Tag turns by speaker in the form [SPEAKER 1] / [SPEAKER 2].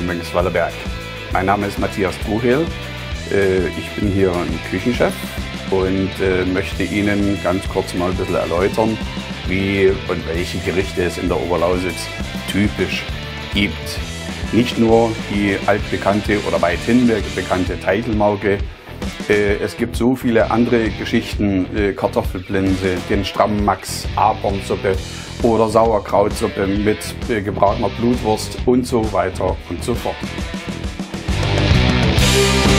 [SPEAKER 1] Mönchswallerberg. Mein Name ist Matthias Truchel. Ich bin hier ein Küchenchef und möchte Ihnen ganz kurz mal ein bisschen erläutern, wie und welche Gerichte es in der Oberlausitz typisch gibt. Nicht nur die altbekannte oder weithin bekannte Teichelmauke. Es gibt so viele andere Geschichten, Kartoffelblinde, den Strammax, Abornsuppe oder Sauerkrautsuppe mit gebratener Blutwurst und so weiter und so fort.